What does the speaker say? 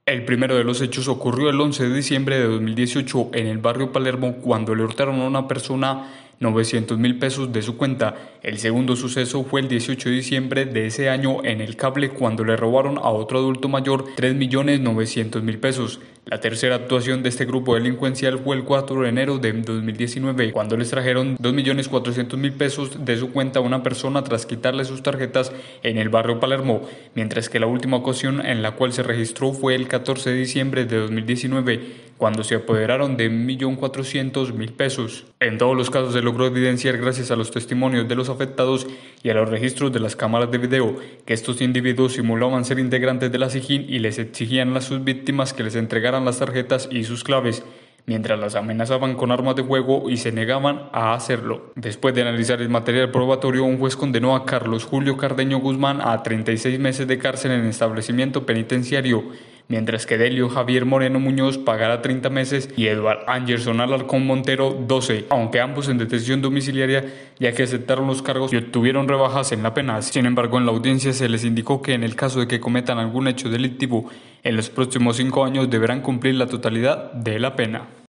El primero de los hechos ocurrió el 11 de diciembre de 2018 en el barrio Palermo cuando le hurtaron a una persona 900.000 pesos de su cuenta. El segundo suceso fue el 18 de diciembre de ese año en el Cable cuando le robaron a otro adulto mayor 3.900.000 pesos. La tercera actuación de este grupo delincuencial fue el 4 de enero de 2019 cuando les trajeron 2.400.000 pesos de su cuenta a una persona tras quitarle sus tarjetas en el barrio Palermo, mientras que la última ocasión en la cual se registró fue el 14 de diciembre de 2019 cuando se apoderaron de 1.400.000 pesos. En todos los casos se logró evidenciar gracias a los testimonios de los afectados y a los registros de las cámaras de video que estos individuos simulaban ser integrantes de la SIJIN y les exigían a sus víctimas que les entregaran las tarjetas y sus claves, mientras las amenazaban con armas de fuego y se negaban a hacerlo. Después de analizar el material probatorio, un juez condenó a Carlos Julio Cardeño Guzmán a 36 meses de cárcel en establecimiento penitenciario, mientras que Delio Javier Moreno Muñoz pagará 30 meses y Eduard Anderson Alarcón Montero 12, aunque ambos en detención domiciliaria, ya que aceptaron los cargos y obtuvieron rebajas en la pena. Sin embargo, en la audiencia se les indicó que en el caso de que cometan algún hecho delictivo, en los próximos 5 años deberán cumplir la totalidad de la pena.